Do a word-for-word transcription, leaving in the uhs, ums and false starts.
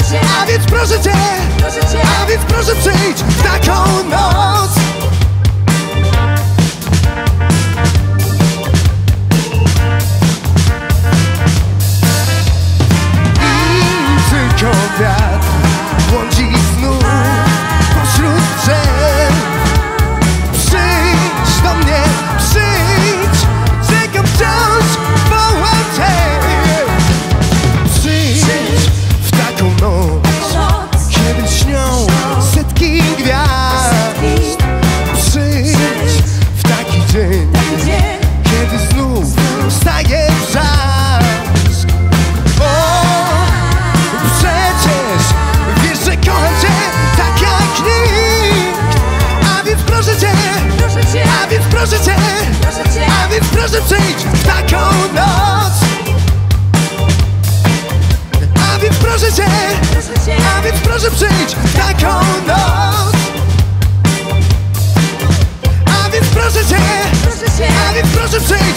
A więc proszę cię, a więc proszę przyjdź w taką noc. I tylko wiatr błądzi znów pośród drzew. Przyjdź do mnie, przyjdź, czekam wciąż, wołam cię. Przyjdź w taką noc, kiedy śnią setki gwiazd. Przyjdź w taki dzień, kiedy znów wstaje wrzask. O, przecież wiesz, że kocham cię tak jak nikt. A więc proszę cię, a więc proszę cię, a więc proszę przyjdź w taką noc. A więc proszę cię, a więc proszę przyjdź w taką noc. A więc proszę cię, a więc proszę przyjdź